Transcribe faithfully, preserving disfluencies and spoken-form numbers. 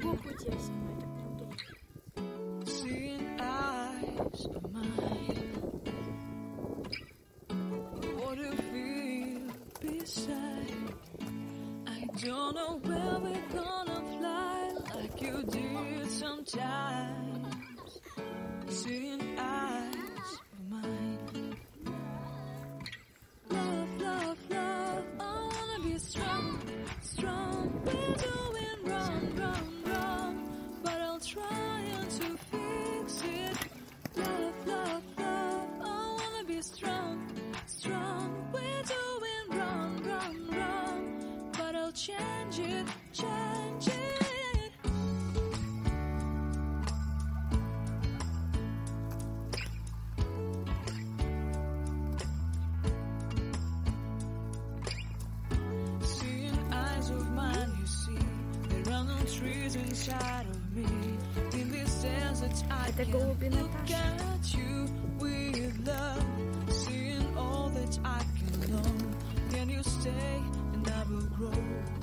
другого пути я снимаю, так неудобно. Seeing eyes of mine, what do you feel beside? I don't know where we're gonna fly like you did sometimes. Seeing eyes of mine, love, love, love, I wanna be strong, strong. We're doing wrong, wrong, wrong, but I'll try to fix it. Love, love, love, I wanna be strong, strong. We're doing wrong, wrong, wrong, but I'll change it, change it. Seeing eyes of mine, you see, there are no trees inside of me. In this desert, I Это can голуби look Наташи. at you with love. Seeing all that I can know. Can you stay and I will grow?